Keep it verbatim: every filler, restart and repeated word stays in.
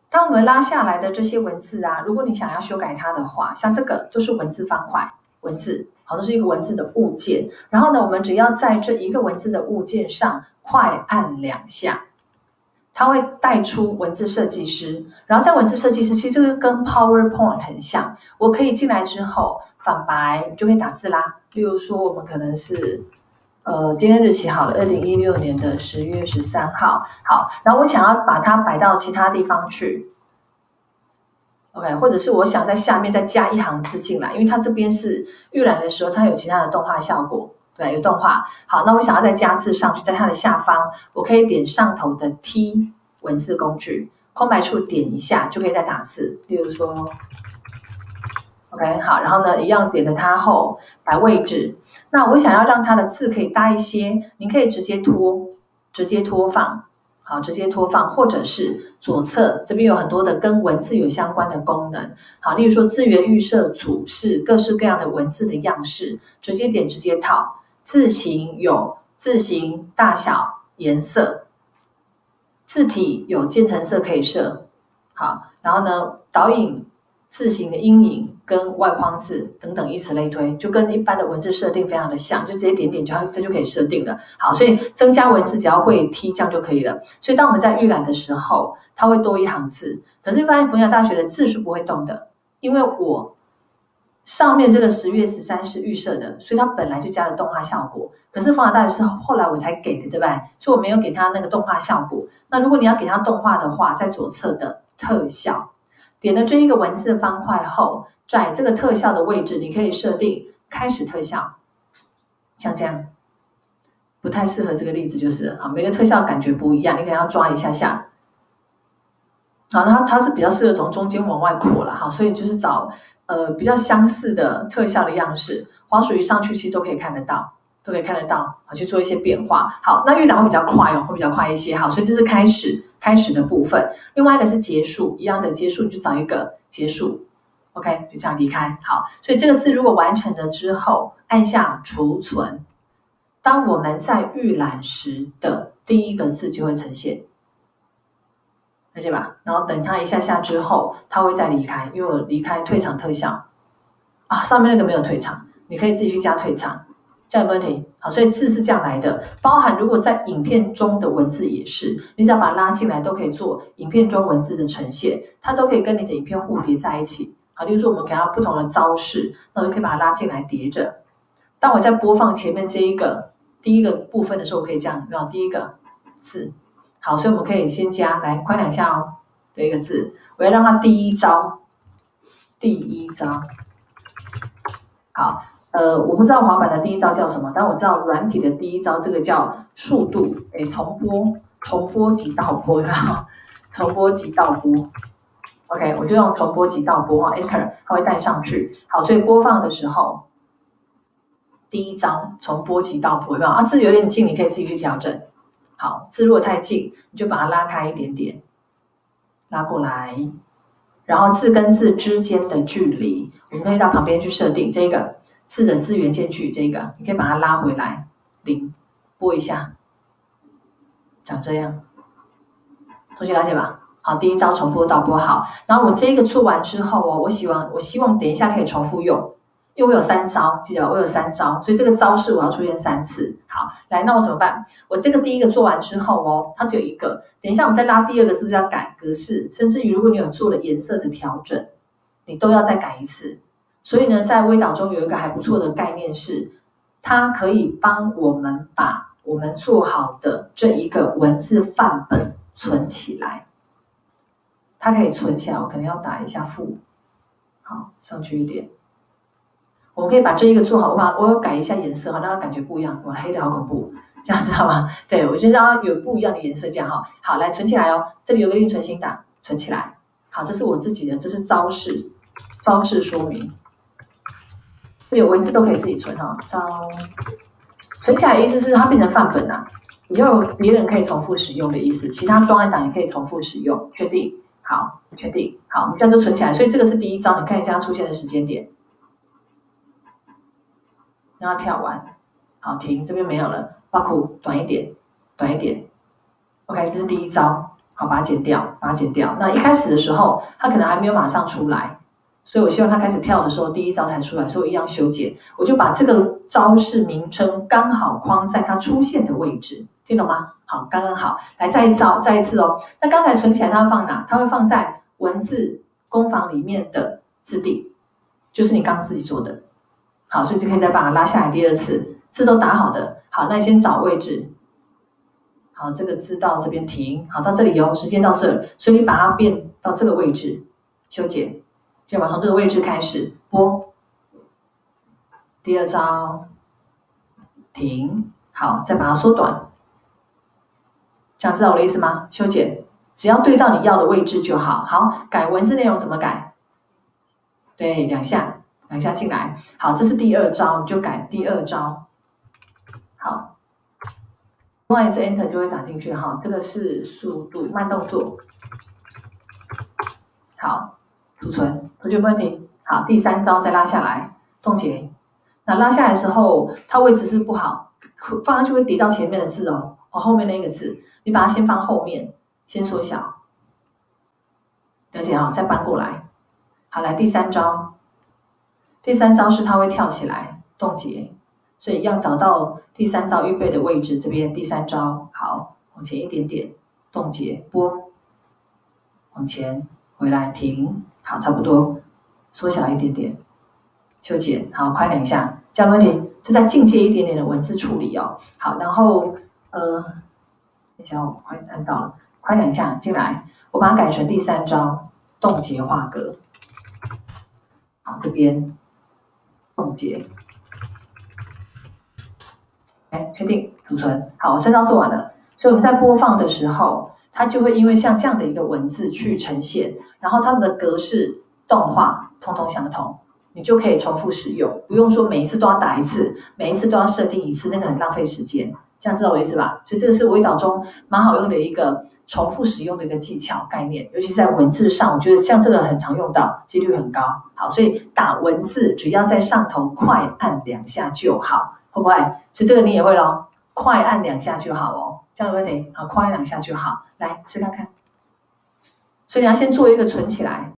当我们拉下来的这些文字啊，如果你想要修改它的话，像这个就是文字方块，文字，好，这是一个文字的物件。然后呢，我们只要在这一个文字的物件上快按两下，它会带出文字设计师。然后在文字设计师，其实这个跟 PowerPoint 很像。我可以进来之后反白就可以打字啦。例如说，我们可能是呃今天日期好了，二零一六年的十月十三号。好，然后我想要把它摆到其他地方去。OK， 或者是我想在下面再加一行字进来，因为它这边是预览的时候，它有其他的动画效果。对，有动画。好，那我想要再加字上去，在它的下方，我可以点上头的 T 文字工具，空白处点一下就可以再打字。例如说 ，OK， 好，然后呢，一样点了它后摆位置。那我想要让它的字可以大一些，你可以直接拖，直接拖放，好，直接拖放，或者是左侧这边有很多的跟文字有相关的功能。好，例如说字源预设组是各式各样的文字的样式，直接点直接套。字形有字形大小颜色，字体有渐层色可以设。好，然后呢，导引字形的阴影跟外框字等等，以此类推，就跟一般的文字设定非常的像，就直接点点就它就可以设定了。好，所以增加文字只要会踢这样就可以了。所以当我们在预览的时候，它会多一行字，可是发现逢甲大学的字是不会动的，因为我上面这个十月十三是预设的，所以它本来就加了动画效果。可是逢甲大学是后来我才给的，对不对？所以我没有给它那个动画效果。那如果你要给它动画的话，在左侧的特效，点了这一个文字方块后，在这个特效的位置，你可以设定开始特效，像这样。不太适合这个例子，就是好，每个特效感觉不一样，你可能要抓一下下。好，那它它是比较适合从中间往外扩了，好，所以就是找。呃，比较相似的特效的样式，滑鼠一上去其实都可以看得到，都可以看得到，好，去做一些变化。好，那预览会比较快哦，会比较快一些。好，所以这是开始开始的部分。另外一个是结束，一样的结束，你就找一个结束 ，OK， 就这样离开。好，所以这个字如果完成了之后，按下储存，当我们在预览时的第一个字就会呈现。了解吧？然后等它一下下之后，它会再离开，因为我离开退场特效啊，上面那个没有退场，你可以自己去加退场，这样有问题？好，所以字是这样来的，包含如果在影片中的文字也是，你只要把它拉进来，都可以做影片中文字的呈现，它都可以跟你的影片互叠在一起。好，例如说我们给它不同的招式，那我就可以把它拉进来叠着。当我在播放前面这一个第一个部分的时候，我可以这样，有没有？第一个字。好，所以我们可以先加，来快两下哦，有一个字，我要让它第一招，第一招。好，呃，我不知道滑板的第一招叫什么，但我知道软体的第一招，这个叫速度，诶，重播，重播及倒播，有没有？重播及倒播。OK， 我就用重播及倒播哈 ，Enter， 它会带上去。好，所以播放的时候，第一招重播及倒播，有没有？啊，字有点近，你可以自己去调整。好，字如果太近，你就把它拉开一点点，拉过来，然后字跟字之间的距离，我们可以到旁边去设定这个字的字元间距，这个你可以把它拉回来，零，拨一下，长这样，同学了解吧？好，第一招重播倒播好，然后我这个做完之后哦，我希望我希望等一下可以重复用。因为我有三招，记得我有三招，所以这个招式我要出现三次。好，来，那我怎么办？我这个第一个做完之后哦，它只有一个。等一下我们再拉第二个，是不是要改格式？甚至于如果你有做了颜色的调整，你都要再改一次。所以呢，在微导中有一个还不错的概念是，它可以帮我们把我们做好的这一个文字范本存起来。它可以存起来，我可能要打一下负，好，上去一点。我们可以把这一个做好，我把我要改一下颜色，让它感觉不一样。哇，黑的好恐怖，这样知道吗？对，我就让它有不一样的颜色，这样哈。好，来存起来哦。这里有个另存新档，存起来。好，这是我自己的，这是招式，招式说明。这里有文字都可以自己存哈。招存起来的意思是它变成范本啊，以后别人可以重复使用的意思。其他专案档也可以重复使用，确定？好，确定。好，我们这样就存起来。所以这个是第一招，你看一下它出现的时间点。让它跳完，好，停，这边没有了，画库短一点，短一点 ，OK， 这是第一招， 好，把它剪掉，把它剪掉。那一开始的时候，它可能还没有马上出来，所以我希望它开始跳的时候，第一招才出来，所以我一样修剪，我就把这个招式名称刚好框在它出现的位置，听懂吗？好，刚刚好。来，再一招，再一次哦。那刚才存起来，它会放哪？它会放在文字工坊里面的字地，就是你刚刚自己做的。好，所以就可以再把它拉下来第二次，字都打好的。好，那你先找位置。好，这个字到这边停。好，到这里哦，时间到这儿，所以你把它变到这个位置，修剪。就把从这个位置开始拨。第二招，停。好，再把它缩短。这样知道我的意思吗？修剪，只要对到你要的位置就好。好，改文字内容怎么改？对，两下，两下进来。好，这是第二招，你就改第二招。好，另外一次 Enter 就会打进去哈。这个是速度慢动作。好，储存，同学没问题。好，第三刀再拉下来，冻结。那拉下来的时候，它位置是不好，放上去会叠到前面的字哦。哦，后面那个字，你把它先放后面，先缩小。了解哈，再搬过来。好，来第三招。第三招是它会跳起来，冻结。所以一样找到第三招预备的位置，这边第三招。好，往前一点点，冻结，拨，往前，回来，停。好，差不多，缩小一点点，修剪。好，快两下，这样没问题。这再进阶一点点的文字处理哦。好，然后呃，等一下我快按到了，快两下进来，我把它改成第三招，冻结画格。好，这边冻结。哎，确定储存。好，我三招做完了，所以我们在播放的时候，它就会因为像这样的一个文字去呈现，然后它们的格式、动画通通相同，你就可以重复使用，不用说每一次都要打一次，每一次都要设定一次，那个很浪费时间。这样知道我的意思吧？所以这个是微导中蛮好用的一个重复使用的一个技巧概念，尤其在文字上，我觉得像这个很常用到，几率很高。好，所以打文字只要在上头快按两下就好。会不会？所以这个你也会咯，快按两下就好哦，这样有问题？好，快按两下就好，来试看看。所以你要先做一个存起来。